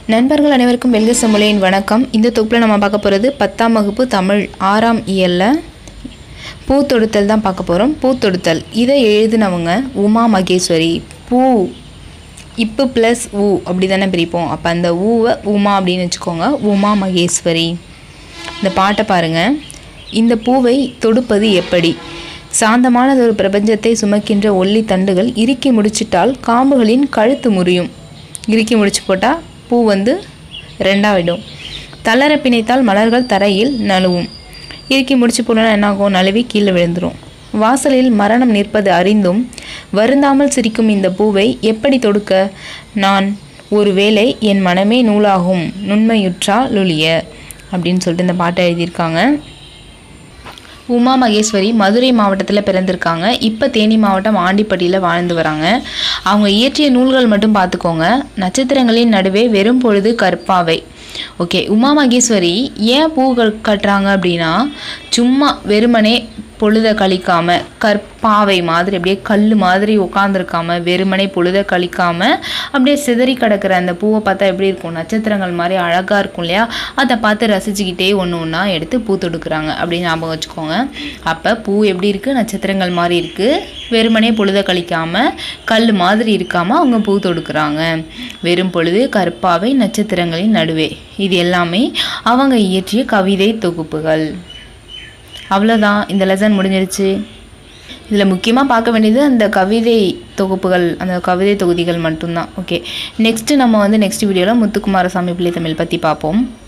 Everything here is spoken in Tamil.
நண்பர்கள் அனைவருக்கும் வெல்க செம்மொழியின் வணக்கம். இந்த தொகுப்பில் நம்ம பார்க்க போகிறது 10ஆம் வகுப்பு தமிழ் 6ஆம் இயலில் பூத்தொடுத்தல் தான் பார்க்க போகிறோம். பூத்தொடுத்தல் இதை எழுதினவங்க உமா மகேஸ்வரி. பூ இப்பு ப்ளஸ் ஊ அப்படி தானே பிரிப்போம். அப்போ அந்த ஊவை உமா அப்படின்னு வச்சுக்கோங்க. உமா மகேஸ்வரி. இந்த பாட்டை பாருங்கள். இந்த பூவை தொடுப்பது எப்படி? சாந்தமானது ஒரு பிரபஞ்சத்தை சுமக்கின்ற ஒல்லி தண்டுகள் இறுக்கி முடிச்சிட்டால் காம்புகளின் கழுத்து முறியும். இறுக்கி முடிச்சு போட்டால் பூ ரெண்டாவிடும். தளர பிணைத்தால் மலர்கள் தரையில் நழுவும். இறுக்கி முடிச்சு போனால் என்னாகும்? நழுவி கீழே விழுந்துடும். வாசலில் மரணம் நிற்பது அறிந்தும் வருந்தாமல் சிரிக்கும் இந்த பூவை எப்படி தொடுக்க? நான் ஒருவேளை என் மனமே நூலாகும் நுண்மையுற்றா லொழிய அப்படின்னு சொல்லிட்டு இந்த பாட்டை எழுதியிருக்காங்க. உமா மகேஸ்வரி மதுரை மாவட்டத்தில் பிறந்திருக்காங்க. இப்போ தேனி மாவட்டம் ஆண்டிப்பட்டியில் வாழ்ந்து வராங்க. அவங்க இயற்றிய நூல்கள் மட்டும் பார்த்துக்கோங்க. நட்சத்திரங்களின் நடுவே வெறும் பொழுது கற்பாவை. ஓகே, உமா மகேஸ்வரி ஏன் பூ கட்டுறாங்க அப்படின்னா, சும்மா வெறுமனே பொழுதை கழிக்காமல் கற்பாவை மாதிரி அப்படியே கல் மாதிரி உட்காந்துருக்காம வெறுமனே பொழுதை கழிக்காமல் அப்படியே சிதறி கிடக்கிற அந்த பூவை பார்த்தா எப்படி இருக்கும்? நட்சத்திரங்கள் மாதிரி அழகாக இருக்கும் இல்லையா? அதை பார்த்து ரசிச்சுக்கிட்டே ஒன்று ஒன்றா எடுத்து பூ தொடுக்குறாங்க அப்படின்னு ஞாபகம் வச்சுக்கோங்க. அப்போ பூ எப்படி இருக்குது? நட்சத்திரங்கள் மாதிரி இருக்குது. வெறுமனே பொழுதை கழிக்காமல் கல் மாதிரி இருக்காமல் அவங்க பூ தொடுக்குறாங்க. வெறும் பொழுது கற்பாவை நட்சத்திரங்களின் நடுவே. இது எல்லாமே அவங்க இயற்றிய கவிதை தொகுப்புகள். அவ்வளோதான், இந்த லெசன் முடிஞ்சிருச்சு. இதில் முக்கியமாக பார்க்க வேண்டியது அந்த கவிதை தொகுப்புகள், அந்த கவிதை தொகுதிகள் மட்டும்தான். ஓகே, நெக்ஸ்ட்டு நம்ம நெக்ஸ்ட் வீடியோவில் முத்துக்குமாரசாமி பிள்ளை தமிழ் பற்றி பார்ப்போம்.